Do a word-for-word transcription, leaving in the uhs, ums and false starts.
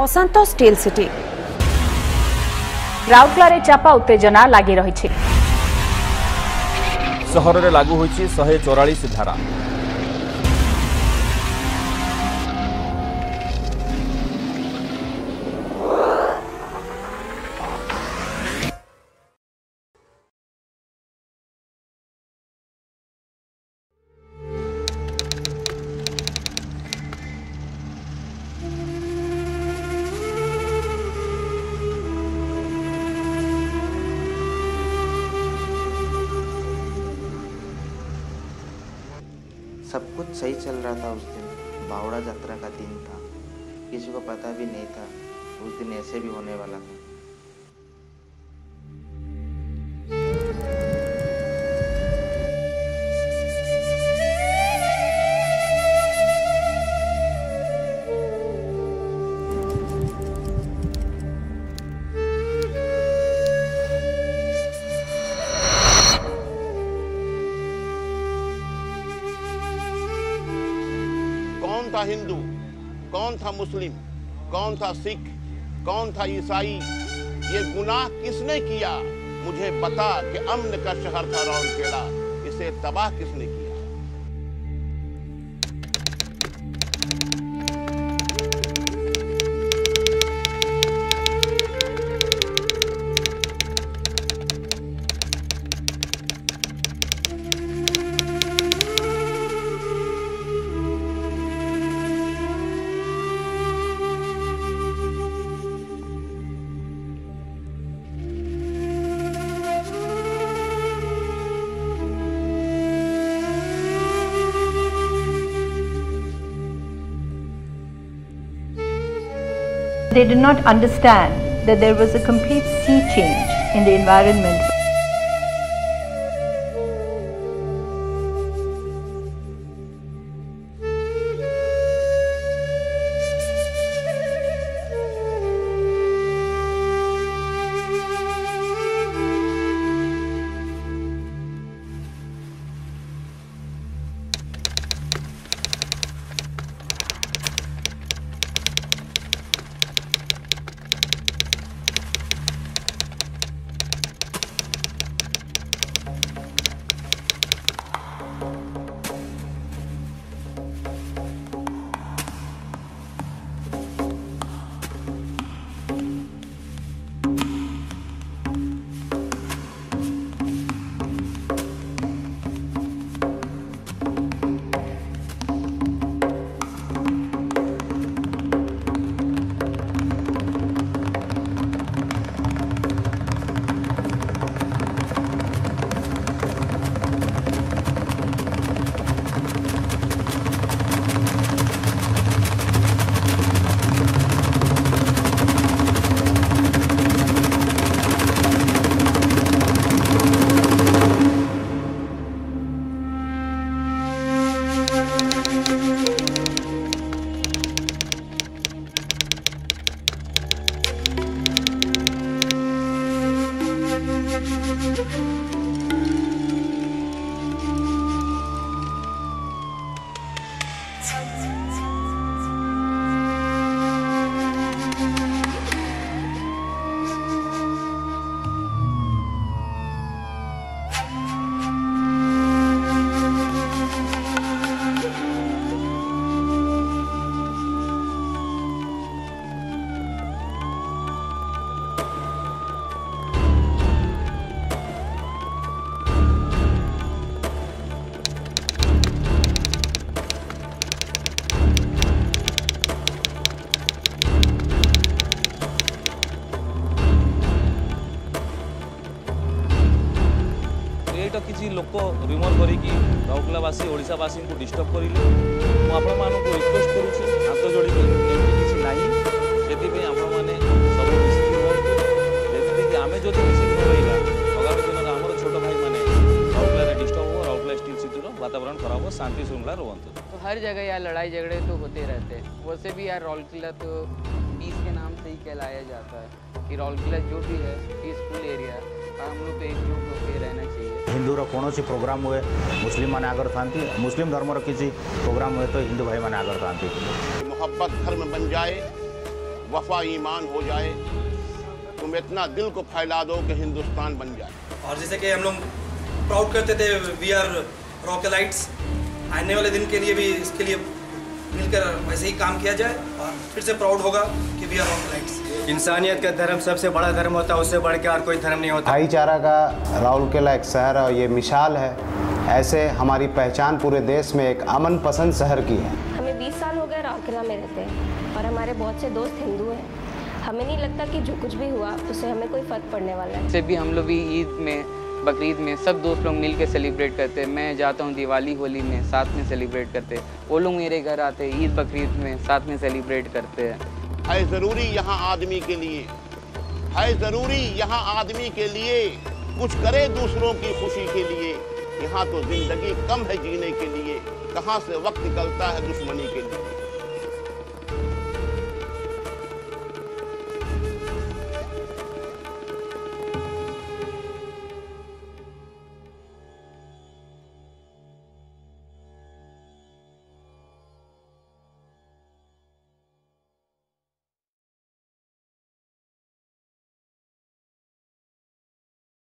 अशांत steel city Rourkela चापा उत्तेजना लगी रही। सहर में लागू होईछि शहे चौरालीस धारा। सब कुछ सही चल रहा था उस दिन। बावड़ा यात्रा का दिन था, किसी को पता भी नहीं था उस दिन ऐसे भी होने वाला था। कौन था हिंदू, कौन था मुस्लिम, कौन था सिख, कौन था ईसाई, ये गुनाह किसने किया? मुझे बता कि अमन का शहर था रौरकेला, इसे तबाह किसने किया? They did not understand that there was a complete sea change in the environment. किसी लोक रिमोट करिकी राउरकेलावासी ओडिशावासी को डिस्टर्ब करिले मु आपण मानको रिक्वेस्ट करूछी हाथ जोड़ी एमती किसी नाही जेति आपण माने सब मिसिक हो जेति कि आमे जदि मिसिक रहिला आगामी दिन हमर छोट भाई माने राउरकेला रे डिस्टर्ब हो राउरकेला स्टील सिटी रो वातावरण खराब हो शांति श्रृंखला रहंतु। तो हर जगह यार लड़ाई झगड़े तो होते रहते हैं। वैसे भी यार राउरकेला तो पीस के नाम से ही कहलाया जाता है कि राउरकेला जो भी है पीसफुल एरिया, हम लोग तो एकजुट होकर रहना चाहिए। हिंदूर कौन प्रोग्राम हुए मुस्लिम मैंने आगर था, मुस्लिम धर्म किसी प्रोग्राम हुए तो हिंदू भाई मैंने आगर था। मोहब्बत धर्म बन जाए वफा ईमान हो जाए, तुम इतना दिल को फैला दो कि हिंदुस्तान बन जाए। और जैसे कि हम लोग प्राउड करते थे वी आर रॉकेलाइट्स, आने वाले दिन के लिए भी इसके लिए मिलकर वैसे ही काम किया जाए और फिर से प्राउड होगा कि वी आर रॉकेलाइट्स। इंसानियत का धर्म सबसे बड़ा धर्म होता है, उससे बढ़ के और कोई धर्म नहीं होता। भाईचारा का राउरकेला एक शहर है, ये मिसाल है। ऐसे हमारी पहचान पूरे देश में एक अमन पसंद शहर की है। हमें बीस साल हो गए राउरकेला में रहते हैं और हमारे बहुत से दोस्त हिंदू हैं। हमें नहीं लगता कि जो कुछ भी हुआ उससे हमें कोई फर्क पड़ने वाला है। से भी हम लोग भी ईद में, बकरीद में सब दोस्त लोग मिल के सेलिब्रेट करते हैं। मैं जाता हूँ दिवाली होली में, साथ में सेलिब्रेट करते हैं। वो लोग मेरे घर आते हैं, ईद बकरीद में साथ में सेलिब्रेट करते हैं। है ज़रूरी यहाँ आदमी के लिए, है ज़रूरी यहाँ आदमी के लिए कुछ करे दूसरों की खुशी के लिए। यहाँ तो जिंदगी कम है जीने के लिए, कहाँ से वक्त निकलता है दुश्मनी के लिए।